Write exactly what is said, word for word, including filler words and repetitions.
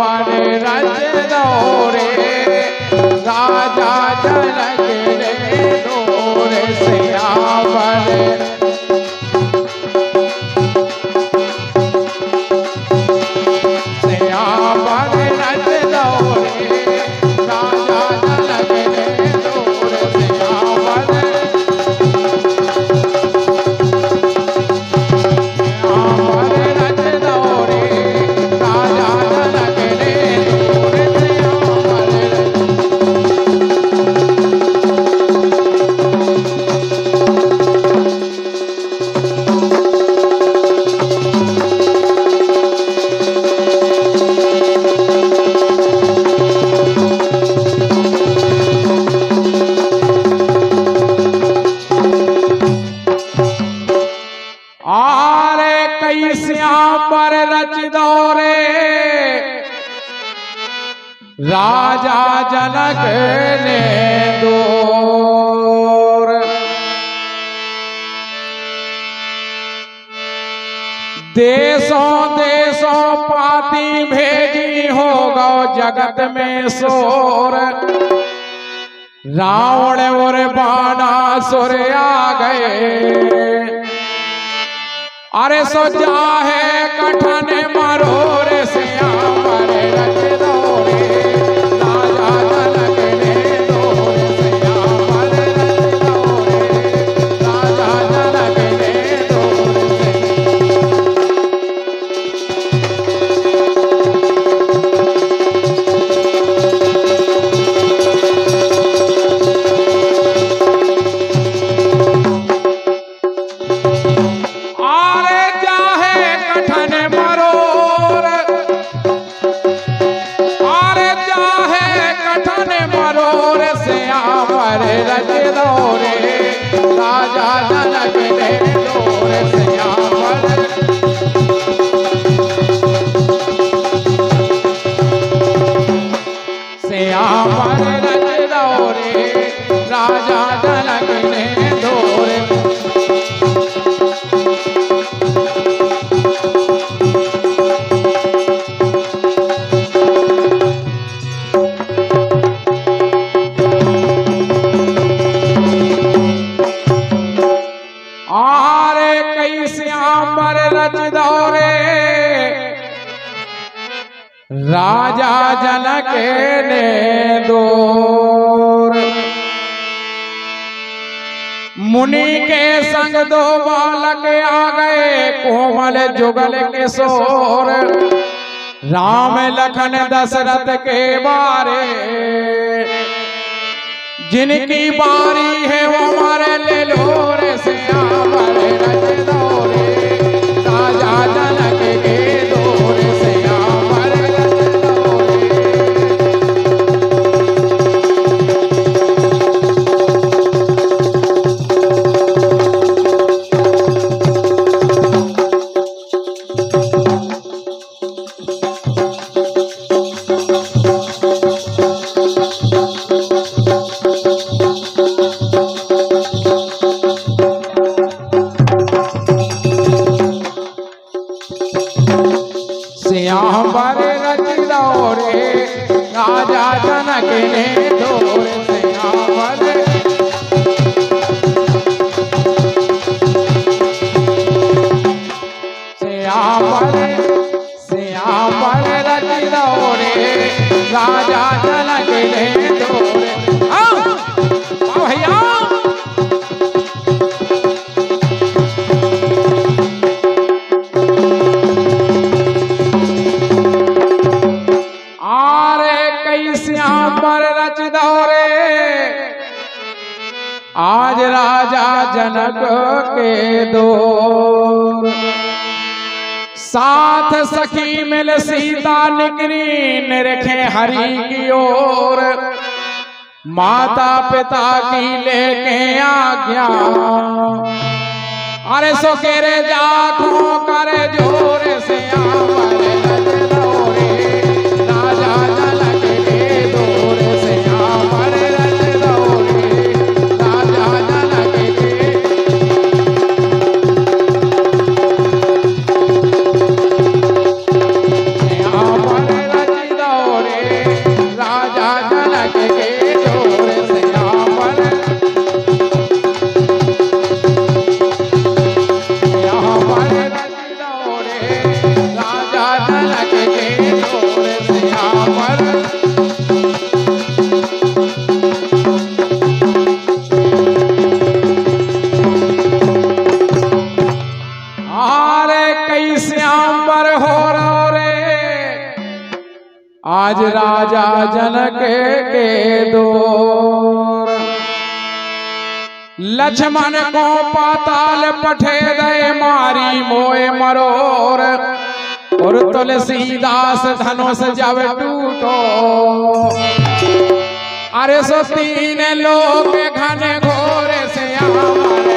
श्यावर रच दौरे राजा जनक ने दौर श्यावर श्यावर रच दौरे राजा जनक ने दौर श्यावर श्यावर रच दौरे राजा जनक ने दौर श्यावर आरे कई श्यावर रच दौरे राजा जनक ने दौर देशों देशों पाती भेजी हो गौ जगत में शोर रावण और बाणासुर आ गए अरे सो जा है कठन मरोर श्यावर रच दौरे राजा जनक ने दौर श्यावर रच दौरे राजा जनक ने दौर रच दौरे राजा जनक ने दौर श्यावर श्यावर रच दौरे राजा जनक ने दौर श्यावर रच दौरे राजा जनक ने दौर मुनि के संग दो बालक आ गए कोमल जुगल किशोर राम लखन दशरथ के बारे जिनकी बारी है वो हमारे ले लो रे श्यावर रच दौरे राजा जनक के दौर श्यावर रच दौरे श्यावर रच दौरे राजा जनक ने दौर श्यावर श्यावर श्यावर रच दौरे राजा जनक ने दौर आओ भैया श्यावर रच दौरे आज राजा जनक के दौर साथ सखी मिल सीता निकरी निरखे हरि की ओर माता पिता की लेके आज्ञा अरे सो केरे जाखो करे जोर श्यावर रच दौरे राजा जनक के दौर श्यावर रच दौरे राजा जनक के श्यावर रच राजा जनक के दौर श्यामर। आरे कई श्यामर हो रहो रे आज राजा जनक के दौर। लक्ष्मण को पाताल पठे दे मारी मोए मरोर और तुलसीदास धनुष जब टूटो। अरे सो तीन लोग घन घोर श्यामर